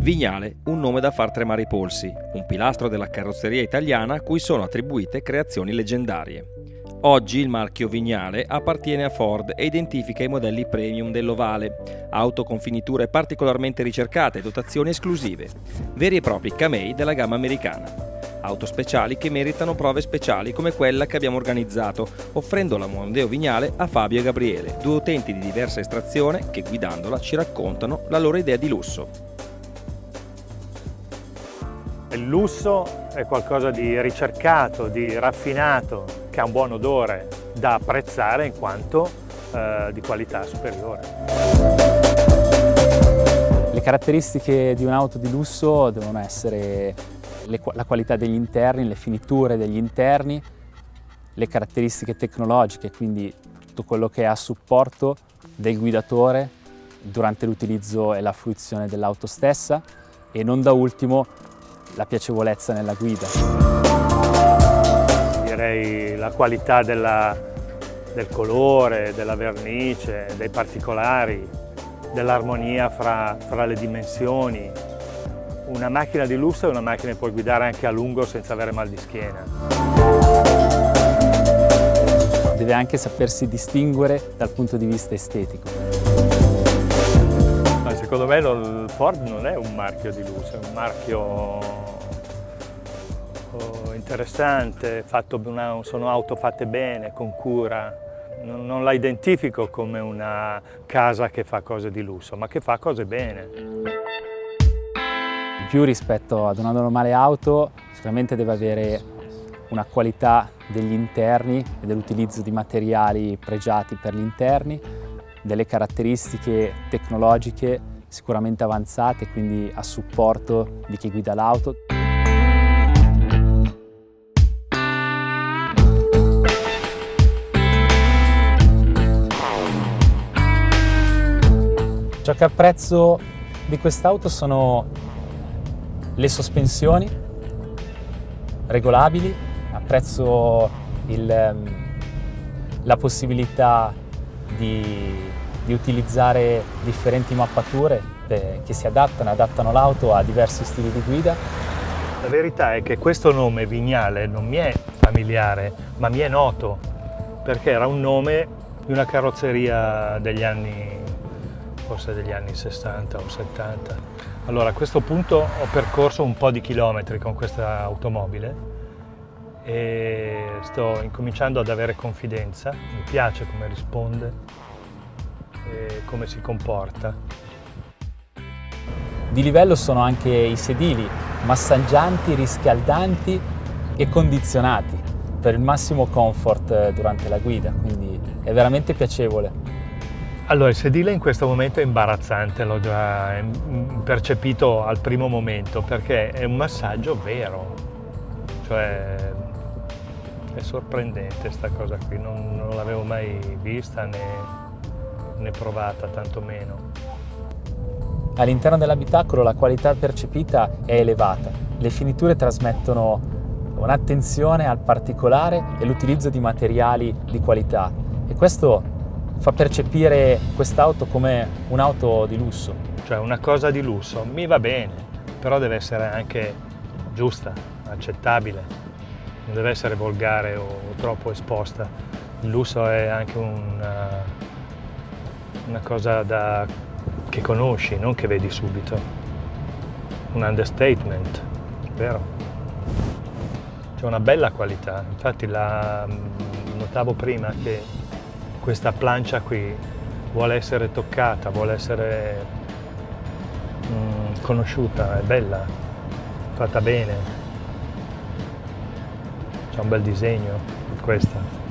Vignale, un nome da far tremare i polsi, un pilastro della carrozzeria italiana a cui sono attribuite creazioni leggendarie. Oggi il marchio Vignale appartiene a Ford e identifica i modelli premium dell'Ovale, auto con finiture particolarmente ricercate e dotazioni esclusive, veri e propri camei della gamma americana. Auto speciali che meritano prove speciali come quella che abbiamo organizzato, offrendo la Mondeo Vignale a Fabio e Gabriele, due utenti di diversa estrazione che guidandola ci raccontano la loro idea di lusso. Il lusso è qualcosa di ricercato, di raffinato, che ha un buon odore da apprezzare in quanto di qualità superiore. Le caratteristiche di un'auto di lusso devono essere la qualità degli interni, le finiture degli interni, le caratteristiche tecnologiche, quindi tutto quello che è a supporto del guidatore durante l'utilizzo e la fruizione dell'auto stessa e non da ultimo la piacevolezza nella guida. Direi la qualità del colore, della vernice, dei particolari, dell'armonia fra le dimensioni. Una macchina di lusso è una macchina che puoi guidare anche a lungo senza avere mal di schiena. Deve anche sapersi distinguere dal punto di vista estetico. Secondo me il Ford non è un marchio di lusso, è un marchio interessante, sono auto fatte bene, con cura. Non la identifico come una casa che fa cose di lusso, ma che fa cose bene. In più rispetto ad una normale auto, sicuramente deve avere una qualità degli interni e dell'utilizzo di materiali pregiati per gli interni, delle caratteristiche tecnologiche sicuramente avanzate, quindi a supporto di chi guida l'auto. Ciò che apprezzo di quest'auto sono le sospensioni regolabili, apprezzo la possibilità di utilizzare differenti mappature che si adattano l'auto a diversi stili di guida. La verità è che questo nome Vignale non mi è familiare, ma mi è noto, perché era un nome di una carrozzeria forse degli anni 60 o 70. Allora a questo punto ho percorso un po' di chilometri con questa automobile e sto incominciando ad avere confidenza, mi piace come risponde e come si comporta. Di livello sono anche i sedili, massaggianti, riscaldanti e condizionati per il massimo comfort durante la guida, quindi è veramente piacevole. Allora il sedile in questo momento è imbarazzante, l'ho già percepito al primo momento perché è un massaggio vero, cioè è sorprendente sta cosa qui, non l'avevo mai vista né provata, tantomeno. All'interno dell'abitacolo la qualità percepita è elevata, le finiture trasmettono un'attenzione al particolare e l'utilizzo di materiali di qualità e questo fa percepire quest'auto come un'auto di lusso. Cioè una cosa di lusso mi va bene, però deve essere anche giusta, accettabile, non deve essere volgare o troppo esposta. Il lusso è anche una cosa che conosci, non che vedi subito. Un understatement, vero? C'è una bella qualità, infatti notavo prima che questa plancia qui vuole essere toccata, vuole essere conosciuta, è bella, fatta bene. C'è un bel disegno questa.